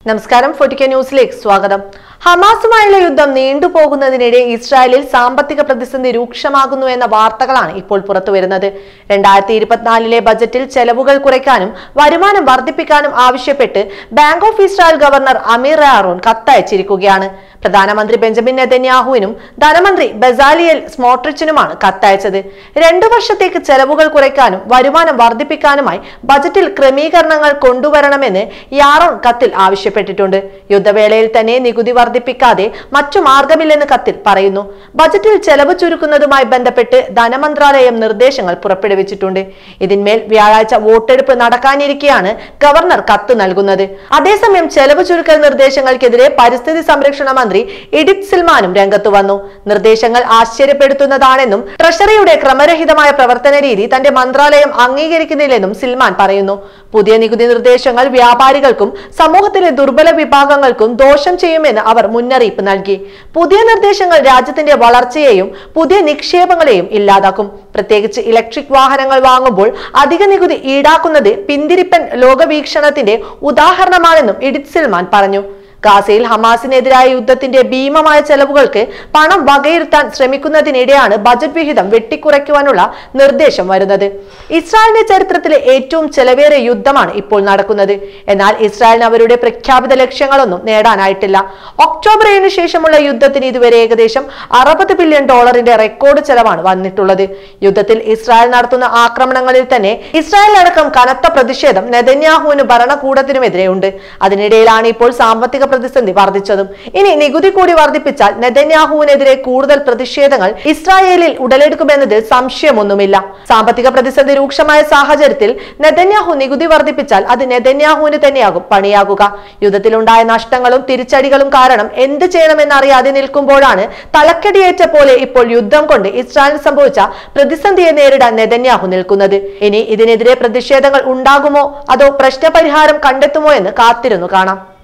നമസ്കാരം, 40K ന്യൂസിലേക്ക് സ്വാഗതം. ഹമാസുമായുള്ള യുദ്ധം നീണ്ടുപോകുന്നതിനിടെ ഇസ്രായേലിൽ സാമ്പത്തിക പ്രതിസന്ധി രൂക്ഷമാകുന്നു എന്ന വാർത്തകളാണ് ഇപ്പോൾ പുറത്തുവരുന്നത്. 2024 ബജറ്റിൽ ചെലവുകൾ കുറയ്ക്കാനും വരുമാനം വർദ്ധിപ്പിക്കാനും ആവശ്യപ്പെട്ട് bank of Israel governor Amir Aaron കത്തയച്ചിരിക്കുകയാണ്. പ്രധാനമന്ത്രി ബെഞ്ചമിൻ നെതന്യാഹുവിനും ധനമന്ത്രി ബെസാലിയൽ സ്മോട്രിച്ചിനുമാണ് കത്തയച്ചത്. 2 വർഷത്തേക്ക് ചെലവുകൾ കുറയ്ക്കാനും വരുമാനം വർദ്ധിപ്പിക്കാനുമായി ബജറ്റിൽ ക്രമീകരണങ്ങൾ കൊണ്ടുവരണമെന്ന് യാരോൺ കത്തിൽ ആവശ്യപ്പെട്ടിട്ടുണ്ട്. യുദ്ധവേളയിൽ തന്നെ നികുതി വർദ്ധിപ്പിക്കാതെ മറ്റു മാർഗമില്ലെന്ന് കത്തിൽ പറയുന്നു. ബജറ്റിൽ ചെലവ് ചുരുക്കുന്നതുമായി ബന്ധപ്പെട്ട് ധനമന്ത്രാലയം നിർദ്ദേശങ്ങൾ പുറപ്പെടുവിച്ചിട്ടുണ്ട്. ഇതിന്മേൽ വ്യാഴാഴ്ച വോട്ടെടുപ്പ് നടക്കാനിരിക്കെയാണ് ഗവർണർ കത്ത് നൽകുന്നത്. അതേസമയം ചെലവ് ചുരുക്കൽ നിർദ്ദേശങ്ങൾക്കെതിരെ പരിസ്ഥിതി സംരക്ഷണ മന്ത്രി ഇഡിത് സിൽമാനും രംഗത്തു വന്നു. നിർദ്ദേശങ്ങൾ ആശ്ചര്യപ്പെടുത്തുന്നതാണെന്നും ട്രഷറിയുടെ ക്രമരഹിതമായ പ്രവർത്തന രീതി തന്റെ മന്ത്രാലയം അംഗീകരിക്കുന്നില്ലെന്നും സിൽമാൻ പറയുന്നു. പുതിയ നികുതി നിർദ്ദേശങ്ങൾ വ്യാപാരികൾക്കും സമൂഹത്തിലെ ദുർബല വിഭാഗങ്ങൾക്കും ദോഷം ചെയ്യുമെന്ന് അവർ മുന്നറിയിപ്പ് നൽകി. പുതിയ നിർദ്ദേശങ്ങൾ രാജ്യത്തിന്റെ വളർച്ചയെയും പുതിയ നിക്ഷേപങ്ങളെയും ഇല്ലാതാക്കും. പ്രത്യേകിച്ച് ഇലക്ട്രിക് വാഹനങ്ങൾ വാങ്ങുമ്പോൾ അധിക നികുതി ഈടാക്കുന്നത് പിന്തിരിപ്പൻ ലോകവീക്ഷണത്തിന്റെ ഉദാഹരണമാണെന്നും ഇഡിത് സിൽമാൻ പറഞ്ഞു. ഗാസയിൽ ഹമാസിനെതിരായ യുദ്ധത്തിന്റെ ഭീമമായ ചെലവുകൾക്ക് പണം വകയിരുത്താൻ ശ്രമിക്കുന്നതിനിടെയാണ് ബജറ്റ് വിഹിതം വെട്ടിക്കുറയ്ക്കുവാനുള്ള നിർദ്ദേശം വരുന്നത്. ഇസ്രായേലിന്റെ ചരിത്രത്തിലെ ഏറ്റവും ചെലവേറിയ യുദ്ധമാണ് ഇപ്പോൾ നടക്കുന്നത്. എന്നാൽ ഇസ്രായേലിന് അവരുടെ പ്രഖ്യാപിത ലക്ഷ്യങ്ങളൊന്നും നേടാനായിട്ടില്ല. ഒക്ടോബർ 7 ശേഷമുള്ള യുദ്ധത്തിന് ഇതുവരെ ഏകദേശം $60 ബില്യൺ റെക്കോർഡ് ചെലവാണ് വന്നിട്ടുള്ളത്. യുദ്ധത്തിൽ ഇസ്രായേൽ നടത്തുന്ന ആക്രമണങ്ങളിൽ തന്നെ ഇസ്രായേലടക്കം കനത്ത പ്രതിഷേധം നെതന്യാഹുവിന് ഭരണകൂടത്തിനുമെതിരെയുണ്ട്. അതിനിടയിലാണ് ഇപ്പോൾ സാമ്പത്തിക പ്രതിസന്ധി വർദ്ധിച്ചതും. ഇനി നികുതി കൂടി വർദ്ധിപ്പിച്ചാൽ നെതന്യാഹുവിനെതിരെ കൂടുതൽ പ്രതിഷേധങ്ങൾ ഇസ്രായേലിൽ ഉടലെടുക്കുമെന്നതിൽ സംശയമൊന്നുമില്ല. സാമ്പത്തിക പ്രതിസന്ധി രൂക്ഷമായ സാഹചര്യത്തിൽ നെതന്യാഹു നികുതി വർദ്ധിപ്പിച്ചാൽ അത് നെതന്യാഹുവിന് തന്നെയാകും പണിയാകുക. യുദ്ധത്തിലുണ്ടായ നഷ്ടങ്ങളും തിരിച്ചടികളും കാരണം എന്ത് ചെയ്യണമെന്നറിയാതെ നിൽക്കുമ്പോഴാണ് തലക്കടിയേറ്റ പോലെ ഇപ്പോൾ യുദ്ധം കൊണ്ട് ഇസ്രായേലിന് സംഭവിച്ച പ്രതിസന്ധിയെ നേരിടാൻ നെതന്യാഹു നിൽക്കുന്നത്. ഇനി ഇതിനെതിരെ പ്രതിഷേധങ്ങൾ ഉണ്ടാകുമോ അതോ പ്രശ്നപരിഹാരം കണ്ടെത്തുമോ എന്ന് കാത്തിരുന്നു കാണാം.